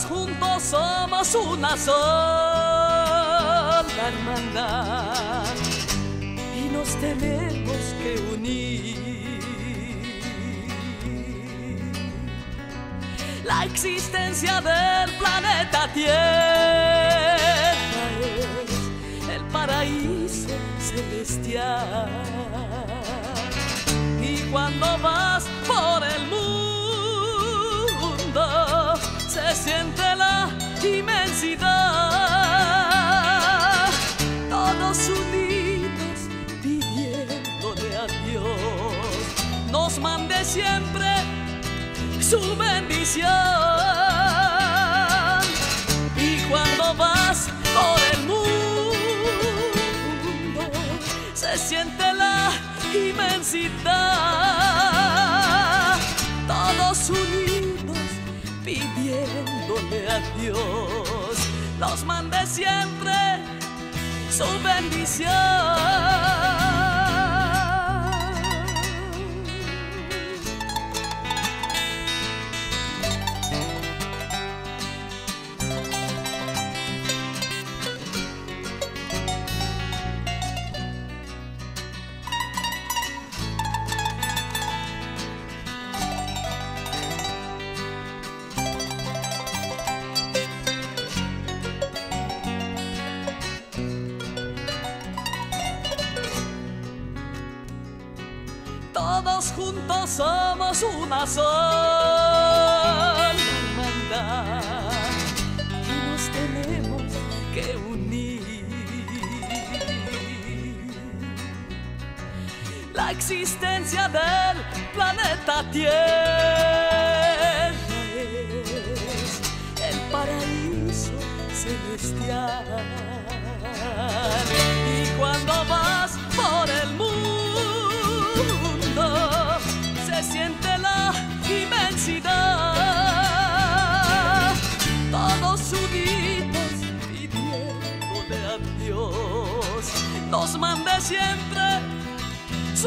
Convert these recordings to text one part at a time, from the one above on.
juntos somos una sola hermandad y nos tenemos que unir. La existencia del planeta Tierra es el paraíso celestial. Y cuando vas por el mundo se siente la inmensidad, todos unidos pidiéndole a Dios nos mande siempre su bendición. Y cuando vas por el mundo se siente la inmensidad, todos unidos pidiéndole a Dios nos mande siempre su bendición. Todos juntos somos una sola hermandad y nos tenemos que unir. La existencia del planeta Tierra es el paraíso celestial. Y cuando vas por el mundo se siente la inmensidad, todos unidos pidiéndole a Dios nos mande siempre su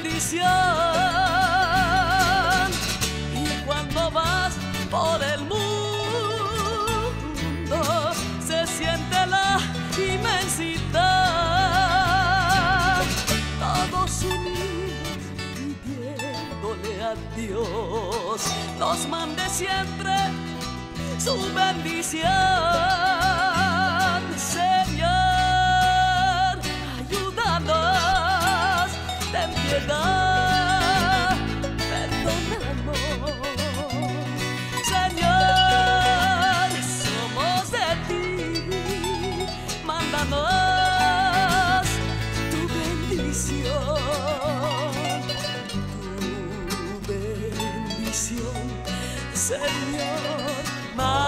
bendición. Y cuando vas por el mundo se siente la inmensidad, todos unidos pidiéndole a Dios nos mande siempre su bendición. Señor, ayúdanos, ten piedad, perdónanos. Señor, somos de ti, mándanos tu bendición, Señor. Más